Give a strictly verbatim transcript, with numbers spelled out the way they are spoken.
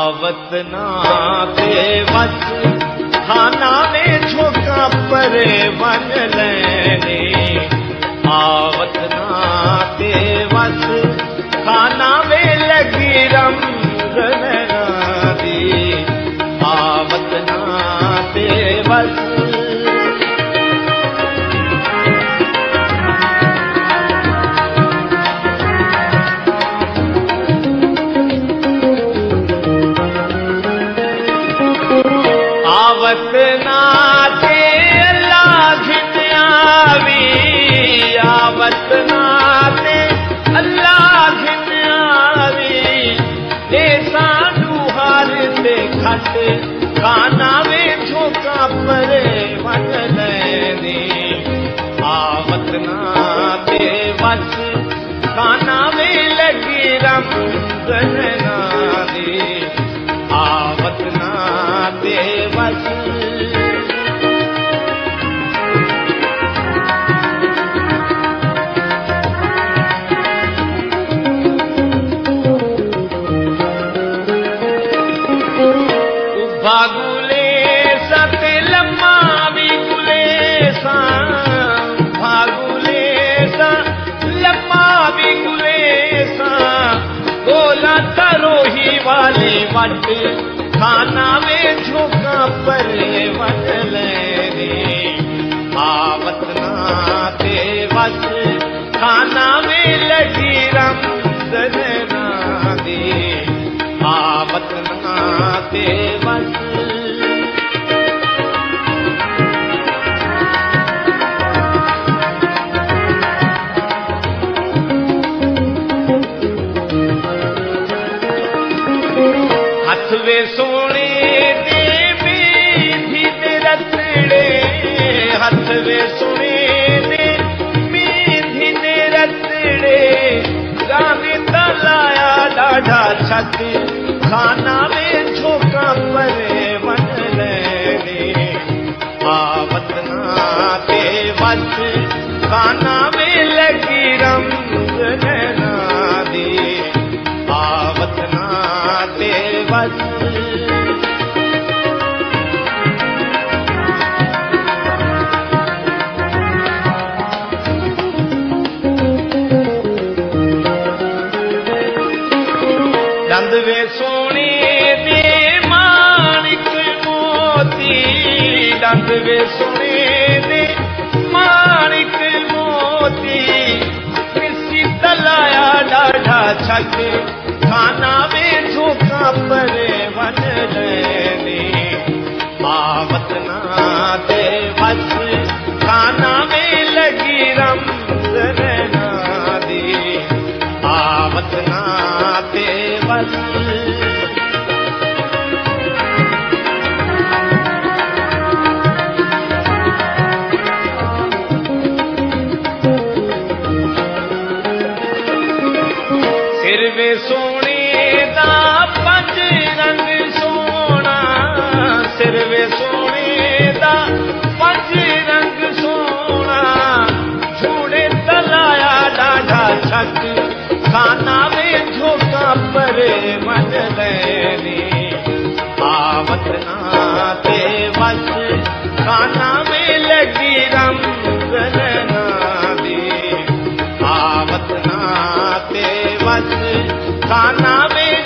आवत ना ते वस खाना में झोंका परे वन लेने आवत ना ते वस खाना में लगी रम दी आवत ना ते वस आवत ना ते अल्लाह घिन आवी आवत ना ते अल्लाह घिन आवी ते साडू हार ते खट खाना में झोंका परे वन लेने आवत ना ते वस खाना में लगी रम गना दी आवत ना ते वस भागुले सत लम्मा भी गुले सा भागुले सा लम्मा भी गुले सा गोला तरोही वाले वट खाना में झोंका परे वन लेने आवत ना ते वस खाना में लगी रम दना दी आवत ना ते वस हथ वे सोने दे मेधी दे रतड़े हथ वे सोने दे मेधी दे रतड़े गाने तलाया डाढ़ा छत खाना में झोंका परे वन लेने आवत ना ते वस खाना में लगी रम गना दी आवत ना ते वस दंद वे सोने दे माणिक मोती दंद वे सोने दे माणिक मोती किसी तलाया डाढ़ा छक खाना में झोंका परे वन लेने आवत ना ते वस खाना में लगी रम गना दी आवत ना ते वस सिर वे सोने दा पंज रंग सोना सिर वे सोने दा पंज रंग सोना झूड़े तलाया डाढ़ा छक खाना में झोंका परे वन लेने आवत ना ते वस खाना में लगी रम गना दी आवत ना ते वस खाना में